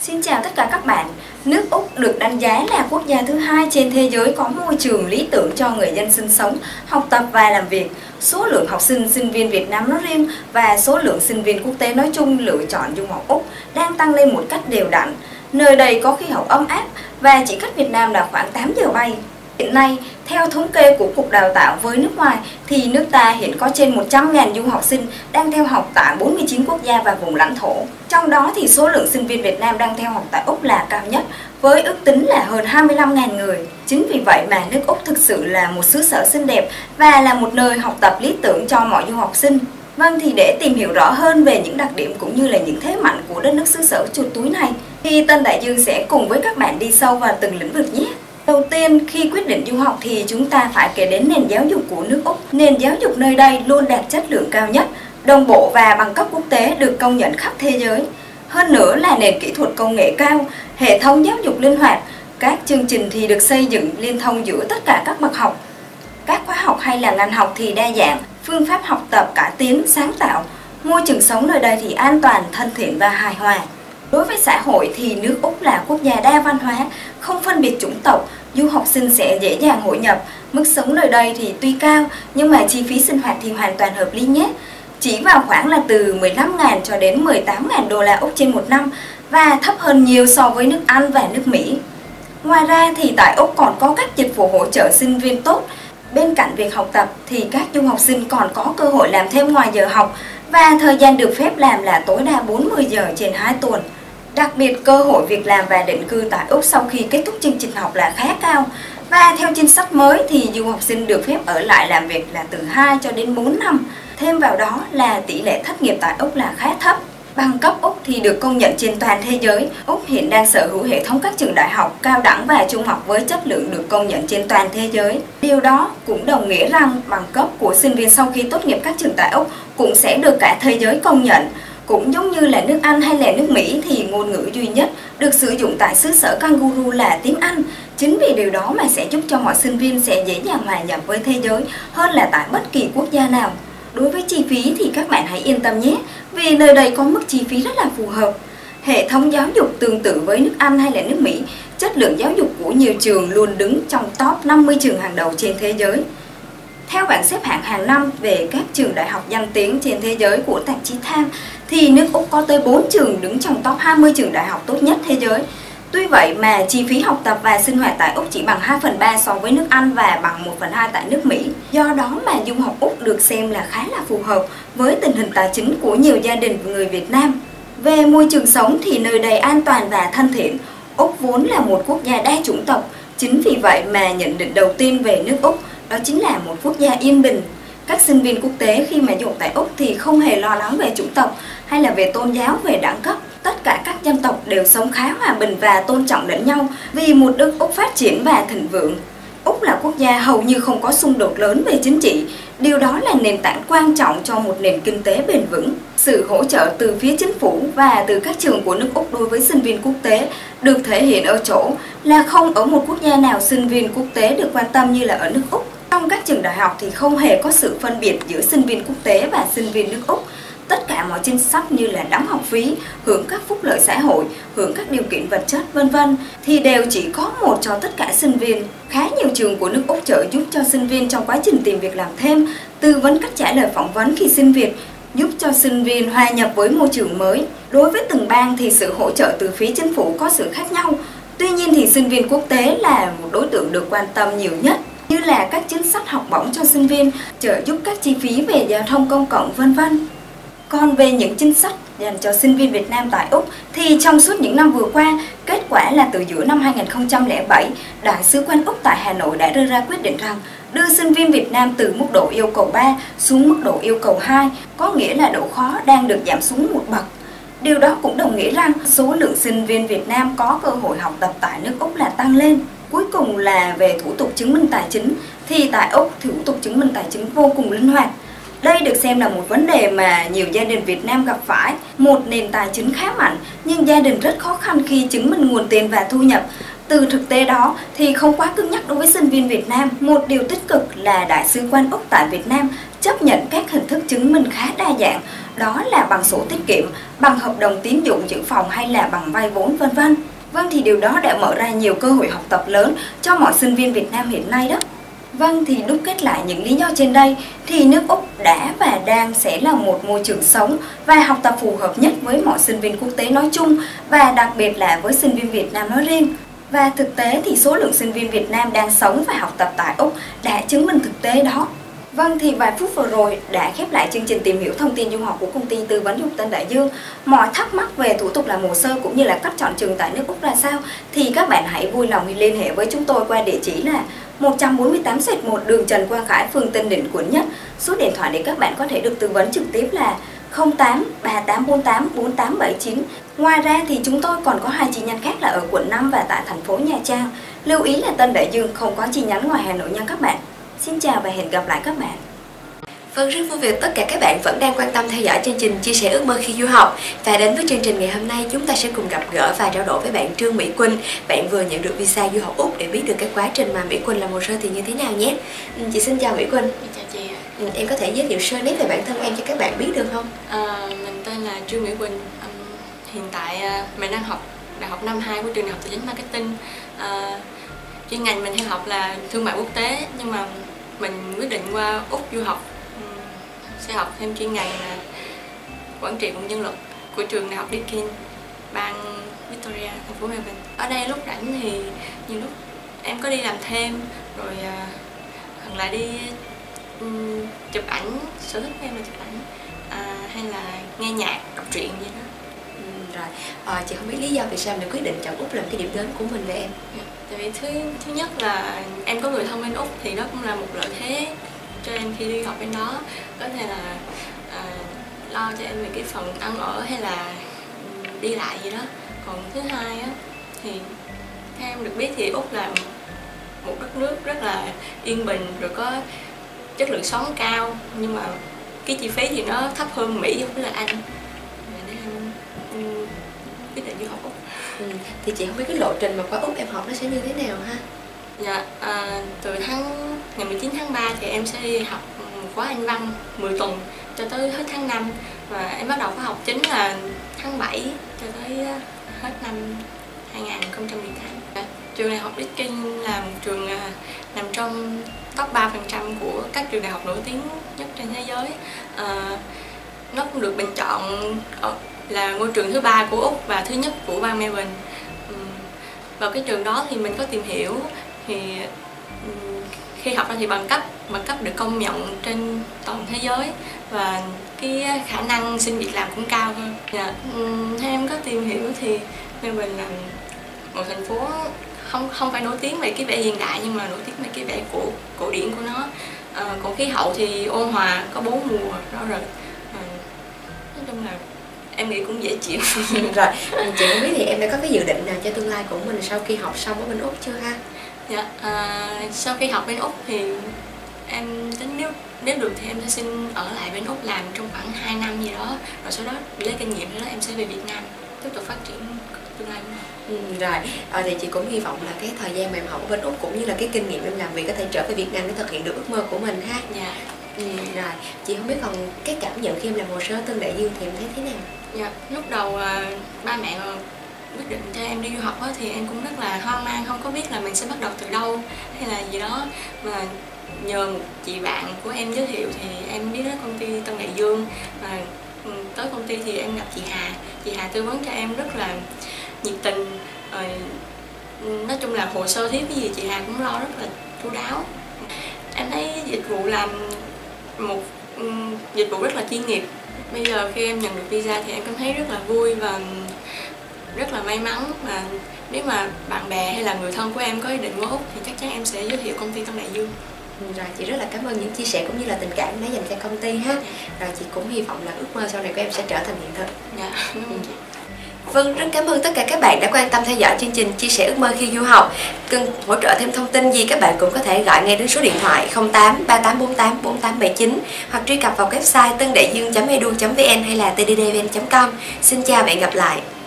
Xin chào tất cả các bạn. Nước Úc được đánh giá là quốc gia thứ hai trên thế giới có môi trường lý tưởng cho người dân sinh sống, học tập và làm việc. Số lượng học sinh, sinh viên Việt Nam nói riêng và số lượng sinh viên quốc tế nói chung lựa chọn du học Úc đang tăng lên một cách đều đặn. Nơi đây có khí hậu ấm áp và chỉ cách Việt Nam là khoảng 8 giờ bay. Hiện nay, theo thống kê của Cục Đào tạo với nước ngoài, thì nước ta hiện có trên 100.000 du học sinh đang theo học tại 49 quốc gia và vùng lãnh thổ. Trong đó thì số lượng sinh viên Việt Nam đang theo học tại Úc là cao nhất, với ước tính là hơn 25.000 người. Chính vì vậy mà nước Úc thực sự là một xứ sở xinh đẹp và là một nơi học tập lý tưởng cho mọi du học sinh. Vâng, thì để tìm hiểu rõ hơn về những đặc điểm cũng như là những thế mạnh của đất nước xứ sở chuột túi này, thì Tân Đại Dương sẽ cùng với các bạn đi sâu vào từng lĩnh vực nhé. Đầu tiên, khi quyết định du học thì chúng ta phải kể đến nền giáo dục của nước Úc. Nền giáo dục nơi đây luôn đạt chất lượng cao nhất, đồng bộ và bằng cấp quốc tế được công nhận khắp thế giới. Hơn nữa là nền kỹ thuật công nghệ cao, hệ thống giáo dục linh hoạt, các chương trình thì được xây dựng liên thông giữa tất cả các bậc học. Các khóa học hay là ngành học thì đa dạng, phương pháp học tập cải tiến, sáng tạo. Môi trường sống nơi đây thì an toàn, thân thiện và hài hòa. Đối với xã hội thì nước Úc là quốc gia đa văn hóa, không phân biệt chủng tộc, du học sinh sẽ dễ dàng hội nhập. Mức sống nơi đây thì tuy cao nhưng mà chi phí sinh hoạt thì hoàn toàn hợp lý nhé. Chỉ vào khoảng là từ 15.000 cho đến 18.000 đô la Úc trên một năm và thấp hơn nhiều so với nước Anh và nước Mỹ. Ngoài ra thì tại Úc còn có các dịch vụ hỗ trợ sinh viên tốt. Bên cạnh việc học tập thì các du học sinh còn có cơ hội làm thêm ngoài giờ học và thời gian được phép làm là tối đa 40 giờ trên 2 tuần. Đặc biệt, cơ hội việc làm và định cư tại Úc sau khi kết thúc chương trình học là khá cao. Và theo chính sách mới thì du học sinh được phép ở lại làm việc là từ 2 cho đến 4 năm. Thêm vào đó là tỷ lệ thất nghiệp tại Úc là khá thấp. Bằng cấp Úc thì được công nhận trên toàn thế giới. Úc hiện đang sở hữu hệ thống các trường đại học, cao đẳng và trung học với chất lượng được công nhận trên toàn thế giới. Điều đó cũng đồng nghĩa rằng bằng cấp của sinh viên sau khi tốt nghiệp các trường tại Úc cũng sẽ được cả thế giới công nhận. Cũng giống như là nước Anh hay là nước Mỹ thì ngôn ngữ duy nhất được sử dụng tại xứ sở Kangaroo là tiếng Anh. Chính vì điều đó mà sẽ giúp cho mọi sinh viên sẽ dễ dàng hòa nhập với thế giới hơn là tại bất kỳ quốc gia nào. Đối với chi phí thì các bạn hãy yên tâm nhé, vì nơi đây có mức chi phí rất là phù hợp. Hệ thống giáo dục tương tự với nước Anh hay là nước Mỹ, chất lượng giáo dục của nhiều trường luôn đứng trong top 50 trường hàng đầu trên thế giới. Theo bảng xếp hạng hàng năm về các trường đại học danh tiếng trên thế giới của tạp chí Time, thì nước Úc có tới 4 trường đứng trong top 20 trường đại học tốt nhất thế giới. Tuy vậy mà chi phí học tập và sinh hoạt tại Úc chỉ bằng 2/3 so với nước Anh và bằng 1/2 tại nước Mỹ. Do đó mà du học Úc được xem là khá là phù hợp với tình hình tài chính của nhiều gia đình người Việt Nam. Về môi trường sống thì nơi đây an toàn và thân thiện. Úc vốn là một quốc gia đa chủng tộc, chính vì vậy mà nhận định đầu tiên về nước Úc đó chính là một quốc gia yên bình. Các sinh viên quốc tế khi mà du học tại Úc thì không hề lo lắng về chủng tộc hay là về tôn giáo, về đẳng cấp. Tất cả các dân tộc đều sống khá hòa bình và tôn trọng lẫn nhau vì một nước Úc phát triển và thịnh vượng. Úc là quốc gia hầu như không có xung đột lớn về chính trị. Điều đó là nền tảng quan trọng cho một nền kinh tế bền vững. Sự hỗ trợ từ phía chính phủ và từ các trường của nước Úc đối với sinh viên quốc tế được thể hiện ở chỗ là không ở một quốc gia nào sinh viên quốc tế được quan tâm như là ở nước Úc. Trong các trường đại học thì không hề có sự phân biệt giữa sinh viên quốc tế và sinh viên nước Úc. Tất cả mọi chính sách như là đóng học phí, hưởng các phúc lợi xã hội, hưởng các điều kiện vật chất vân vân thì đều chỉ có một cho tất cả sinh viên. Khá nhiều trường của nước Úc trợ giúp cho sinh viên trong quá trình tìm việc làm thêm, tư vấn cách trả lời phỏng vấn khi xin việc, giúp cho sinh viên hòa nhập với môi trường mới. Đối với từng bang thì sự hỗ trợ từ phía chính phủ có sự khác nhau. Tuy nhiên thì sinh viên quốc tế là một đối tượng được quan tâm nhiều nhất, như là các chính sách học bổng cho sinh viên, trợ giúp các chi phí về giao thông công cộng vân vân. Còn về những chính sách dành cho sinh viên Việt Nam tại Úc thì trong suốt những năm vừa qua, kết quả là từ giữa năm 2007, Đại sứ quán Úc tại Hà Nội đã đưa ra quyết định rằng đưa sinh viên Việt Nam từ mức độ yêu cầu 3 xuống mức độ yêu cầu 2, có nghĩa là độ khó đang được giảm xuống một bậc. Điều đó cũng đồng nghĩa rằng số lượng sinh viên Việt Nam có cơ hội học tập tại nước Úc là tăng lên. Cuối cùng là về thủ tục chứng minh tài chính thì tại Úc thủ tục chứng minh tài chính vô cùng linh hoạt. Đây được xem là một vấn đề mà nhiều gia đình Việt Nam gặp phải. Một nền tài chính khá mạnh nhưng gia đình rất khó khăn khi chứng minh nguồn tiền và thu nhập. Từ thực tế đó thì không quá cứng nhắc đối với sinh viên Việt Nam. Một điều tích cực là Đại sứ quán Úc tại Việt Nam chấp nhận các hình thức chứng minh khá đa dạng, đó là bằng sổ tiết kiệm, bằng hợp đồng tín dụng dự phòng hay là bằng vay vốn vân vân. Vâng, thì điều đó đã mở ra nhiều cơ hội học tập lớn cho mọi sinh viên Việt Nam hiện nay đó. Vâng, thì đúc kết lại những lý do trên đây thì nước Úc đã và đang sẽ là một môi trường sống và học tập phù hợp nhất với mọi sinh viên quốc tế nói chung và đặc biệt là với sinh viên Việt Nam nói riêng. Và thực tế thì số lượng sinh viên Việt Nam đang sống và học tập tại Úc đã chứng minh thực tế đó. Vâng, thì vài phút vừa rồi đã khép lại chương trình tìm hiểu thông tin du học của công ty tư vấn du học Tân Đại Dương. Mọi thắc mắc về thủ tục làm hồ sơ cũng như là cách chọn trường tại nước Úc ra sao thì các bạn hãy vui lòng liên hệ với chúng tôi qua địa chỉ là 148/1 đường Trần Quang Khải, phường Tân Định, quận Nhất. Số điện thoại để các bạn có thể được tư vấn trực tiếp là 08 3848 4879. Ngoài ra thì chúng tôi còn có 2 chi nhánh khác là ở quận 5 và tại thành phố Nha Trang. Lưu ý là Tân Đại Dương không có chi nhánh ngoài Hà Nội nha các bạn. Xin chào và hẹn gặp lại các bạn. Vâng, rất vui vì tất cả các bạn vẫn đang quan tâm theo dõi chương trình Chia sẻ ước mơ khi du học. Và đến với chương trình ngày hôm nay, chúng ta sẽ cùng gặp gỡ và trao đổi với bạn Trương Mỹ Quỳnh. Bạn vừa nhận được visa du học Úc để biết được cái quá trình mà Mỹ Quỳnh làm hồ sơ thì như thế nào nhé. Chị xin chào Mỹ Quỳnh. Chào chị. Em có thể giới thiệu sơ nét về bản thân em cho các bạn biết được không? Mình tên là Trương Mỹ Quỳnh. Hiện tại mình đang học đại học năm 2 của trường đại học tài chính marketing. Chuyên ngành mình theo học là thương mại quốc tế, nhưng mà mình quyết định qua Úc du học, sẽ học thêm chuyên ngành là quản trị nguồn nhân lực của trường đại học Deakin, bang Victoria, thành phố Melbourne. Ở đây lúc rảnh thì nhiều lúc em có đi làm thêm, rồi hoặc là đi chụp ảnh, sở thích của em là chụp ảnh, hay là nghe nhạc, đọc truyện gì đó. Rồi, chị không biết lý do vì sao mình quyết định chọn Úc làm cái điểm đến của mình vậy em? Tại vì thứ nhất là em có người thân bên Úc thì đó cũng là một lợi thế cho em khi đi học bên đó, có thể là lo cho em về cái phần ăn ở hay là đi lại gì đó. Còn thứ hai á, thì theo em được biết thì Úc là một đất nước rất là yên bình, rồi có chất lượng sống cao, nhưng mà cái chi phí thì nó thấp hơn Mỹ với là Anh. Nên em quyết định du học Úc. Thì chị không biết cái lộ trình mà qua Úc em học nó sẽ như thế nào ha? Dạ, từ ngày 19 tháng 3 thì em sẽ đi học khóa Anh văn 10 tuần cho tới hết tháng 5, và em bắt đầu khóa học chính là tháng 7 cho tới hết năm 2018. Trường đại học Deakin là một trường nằm trong top 3% của các trường đại học nổi tiếng nhất trên thế giới. Nó cũng được bình chọn là ngôi trường thứ 3 của Úc và thứ nhất của bang Melbourne. Vào cái trường đó thì mình có tìm hiểu, thì khi học ra thì bằng cấp được công nhận trên toàn thế giới, và cái khả năng xin việc làm cũng cao hơn. Theo em có tìm hiểu thì Melbourne là một thành phố không phải nổi tiếng về cái vẻ hiện đại, nhưng mà nổi tiếng về cái vẻ cổ điển của nó. Còn khí hậu thì ôn hòa, có 4 mùa rõ rệt. Nói chung là em nghĩ cũng dễ chịu. Rồi, chị không biết thì em đã có cái dự định nào cho tương lai của mình sau khi học xong ở bên Úc chưa ha? Dạ, sau khi học bên Úc thì em tính nếu được thì em sẽ xin ở lại bên Úc làm trong khoảng 2 năm gì đó, rồi sau đó lấy kinh nghiệm đó em sẽ về Việt Nam tiếp tục phát triển tương lai của mình. Rồi, thì chị cũng hy vọng là cái thời gian mà em học ở bên Úc cũng như là cái kinh nghiệm em làm việc có thể trở về Việt Nam để thực hiện được ước mơ của mình ha. Dạ. Rồi, chị không biết còn cái cảm nhận khi em làm hồ sơ Tân Đại Dương thì em thấy thế nào? Dạ, lúc đầu ba mẹ quyết định cho em đi du học thì em cũng rất là hoang mang, không có biết là mình sẽ bắt đầu từ đâu hay là gì đó, mà nhờ một chị bạn của em giới thiệu thì em biết đến công ty Tân Đại Dương, và tới công ty thì em gặp chị Hà tư vấn cho em rất là nhiệt tình, rồi nói chung là hồ sơ thiếu cái gì chị Hà cũng lo rất là chu đáo. Em thấy dịch vụ làm một dịch vụ rất là chuyên nghiệp. Bây giờ khi em nhận được visa thì em cảm thấy rất là vui và rất là may mắn, và nếu mà bạn bè hay là người thân của em có ý định qua Úc thì chắc chắn em sẽ giới thiệu công ty Tân Đại Dương. Rồi, chị rất là cảm ơn những chia sẻ cũng như là tình cảm đã dành cho công ty ha. Rồi, chị cũng hy vọng là ước mơ sau này của em sẽ trở thành hiện thực. Dạ, cảm ơn chị. Vâng, rất cảm ơn tất cả các bạn đã quan tâm theo dõi chương trình Chia sẻ ước mơ khi du học. Cần hỗ trợ thêm thông tin gì các bạn cũng có thể gọi ngay đến số điện thoại 08 3848 4879 hoặc truy cập vào website tandaiduong.edu.vn hay là tddvn.com. Xin chào và hẹn gặp lại.